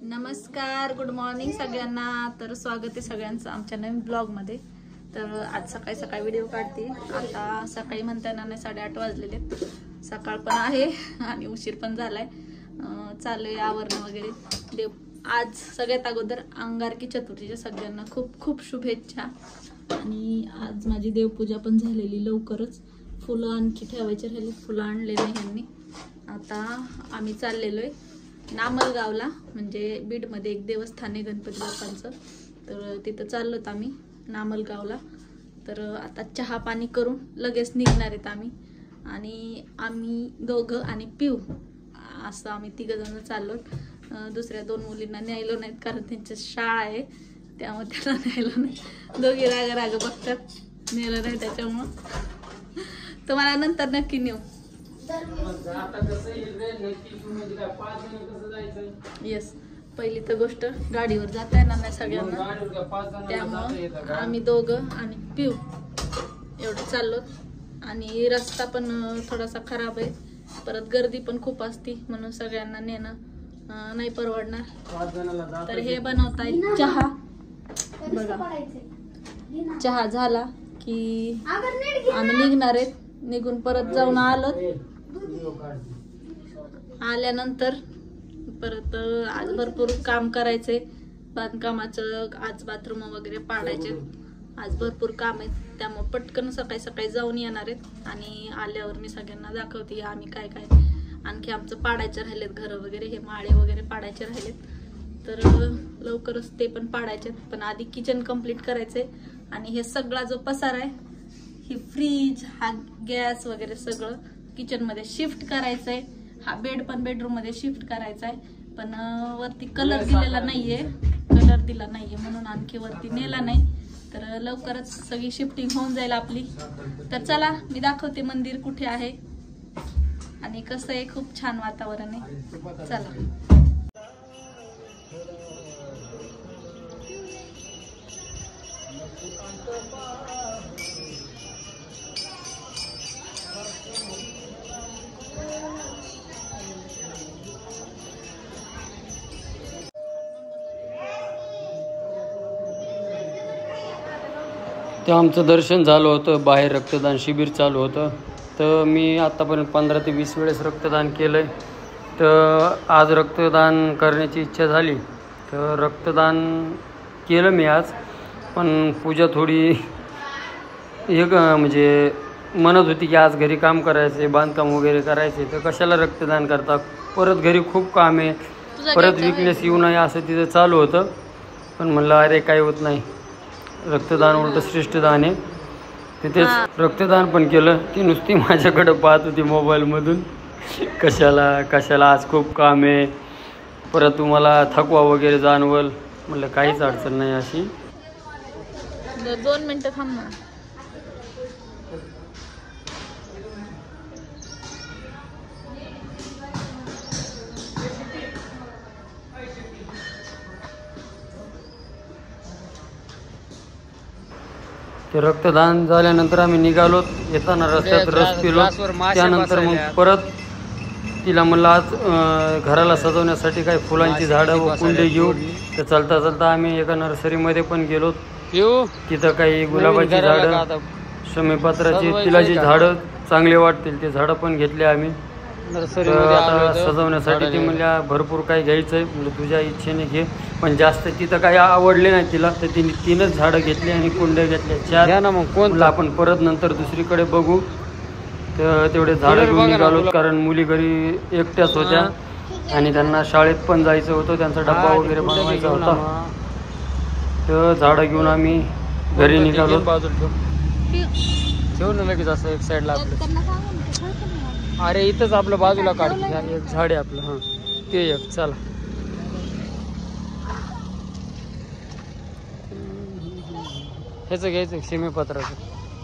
नमस्कार, good morning सगळ्यांना। तर स्वागत आहे सगळ्यांचं आमच्या नवीन ब्लॉग मध्ये। तर आज सकाळी सकाळी व्हिडिओ काढते। आता सकाळी म्हणताना 8:30 वाजलेले, सकाळ पण आहे आणि उशीर पण झालाय। चालू आवरणं वगैरे। आज सगळ्यात अगोदर अंगारकी चतुर्थीच्या सगळ्यांना खूप खूप शुभेच्छा। आणि आज माझी देवपूजा पण झालेली लवकरच। फुलं आणखी ठेवायचे राहिले, फुलं आणले नाही यांनी। आता आम्ही चाललेलोय नामलगावला, म्हणजे बीडमध्ये एक देवस्थान आहे गणपती बाप्पांचं। तर तिथं चाललोत आम्ही नामलगावला। तर आता चहा पाणी करून लगेच निघणार आहेत आम्ही। आणि आम्ही दोघं आणि पिऊ असं आम्ही तिघजण चाललोत। दुसऱ्या 2 मुलींना न्यायलो नाहीत, कारण त्यांची शाळा आहे, त्यामुळे त्यांना न्यायलो नाही। दोघी राग बघतात, नेलं नाही त्याच्यामुळं। तुम्हाला नंतर नक्की नेऊ। येस, पहिली तर गोष्ट गाडीवर जाता येणार नाही सगळ्यांना, त्यामुळं आम्ही दोघं आणि पिऊ एवढं चाललो। आणि रस्ता पण थोडासा खराब आहे, परत गर्दी पण खूप असती, म्हणून सगळ्यांना नेणं नाही परवडणार। तर हे बनवताय चहा बघा। चहा झाला की आम्ही निघणार आहेत। निघून परत जाऊन आल्यानंतर परत आज भरपूर काम करायचंय बांधकामाचं। आज बाथरूम वगैरे पाडायचे, आज भरपूर काम आहे, त्यामुळे पटकन सकाळी सकाळी जाऊन येणार आहेत। आणि आल्यावर मी सगळ्यांना दाखवते आम्ही काय काय आणखी आमचं पाडायचे राहिलेत, घर वगैरे हे माळे वगैरे पाडायचे राहिलेत। तर लवकरच ते पण पाडायचे, पण आधी किचन कंप्लीट करायचंय। आणि हे सगळा जो पसारा आहे, ही फ्रीज, हा गॅस वगैरे सगळं किचन मध्ये शिफ्ट करायचंय। हा बेड पण बेडरूम मध्ये शिफ्ट करायचा आहे, पण वरती कलर दिलेला नाहीये, म्हणून आणखी वरती नेला नाही। तर लवकरच सगळी शिफ्टिंग होऊन जाईल आपली। तर चला मी दाखवते मंदिर कुठे आहे आणि कसं आहे। खूप छान वातावरण आहे, चला। ते आमचं दर्शन झालं होतं, बाहेर रक्तदान शिबिर चालू होतं। तर मी आत्तापर्यंत 15 ते 20 वेळेस रक्तदान केलं आहे। तर आज रक्तदान करण्याची इच्छा झाली, तर रक्तदान केलं मी आज। पण पूजा थोडी म्हणजे म्हणत होती की आज घरी काम करायचे, बांधकाम वगैरे करायचे, तर कशाला रक्तदान करता, परत घरी खूप काम आहे, परत विकनेस येऊ नये असं तिथं चालू होतं। पण म्हणलं अरे काही होत नाही, रक्तदान उलट श्रेष्ठ दान आहे। तिथेच रक्तदान पण केलं। ती नुसती माझ्याकडे पाहत होती मोबाईलमधून, कशाला आज खूप काम आहे, परत तुम्हाला थकवा वगैरे जाणवल। म्हणलं काहीच अडचण नाही अशी। 2 मिनिटं थांब ना। ते रक्तदान झाल्यानंतर आम्ही निघालो। येताना रस्त्यात रस पिलो, त्यानंतर मग परत तिला म्हणलं आज घराला सजवण्यासाठी काही फुलांची झाडं व कुंडे घेऊ। तर चालता चालता आम्ही एका नर्सरीमध्ये पण गेलो। तिथं काही गुलाबाची झाडं, शमीपत्राची, तिला जी झाडं चांगले वाटतील ते झाडं पण घेतले आम्ही नर्सरीमध्ये। आता सजवण्यासाठी ती म्हणल्या भरपूर काही घ्यायचं आहे, म्हणजे तुझ्या इच्छेने घे, पण जास्त तिथं काही आवडले नाही तिला, तर तिने 3च झाडं घेतली आणि कुंड्या घेतल्या 4। मग आपण परत नंतर दुसरीकडे बघू। तर तेवढे झाडं घेऊन निघालो, कारण मुली घरी एकट्याच होत्या आणि त्यांना शाळेत पण जायचं होतं, त्यांचा डब्बा वगैरे बनवायचा होता। तर झाडं घेऊन आम्ही घरी निघालो। ठेवून लगेच असं एक साईडला आपलं, अरे इथंच आपलं बाजूला काढ, एक झाड आहे आपलं, हां ते एक। चला ह्याचं घ्यायचं शिमीपत्राचं।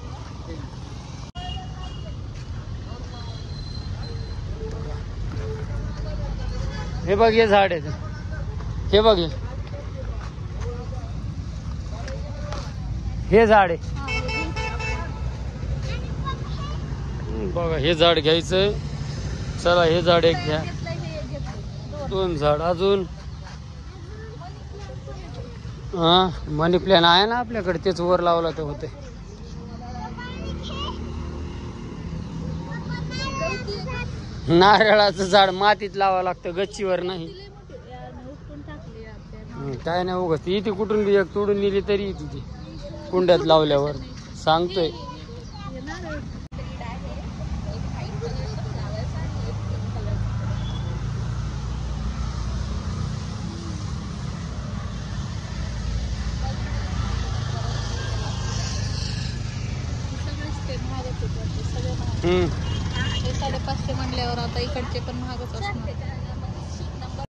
हे बघ हे झाड आहे, हे बघ हे झाड आहे बघा, हे झाड घ्यायचंय। चला हे झाड एक घ्या, 2 झाड अजून हा मनी प्लॅन आहे ना आपल्याकडे, तेच वर लावला तर होते. नारळाचं झाड मातीत लावावं लागतं, गच्चीवर नाही. काय नाही उगाच इथे कुठून बी एक तोडून नेली तरी तिथे कुंड्यात लावल्यावर सांगतोय. हे 550 म्हणल्यावर आता इकडचे पण महागच असणार.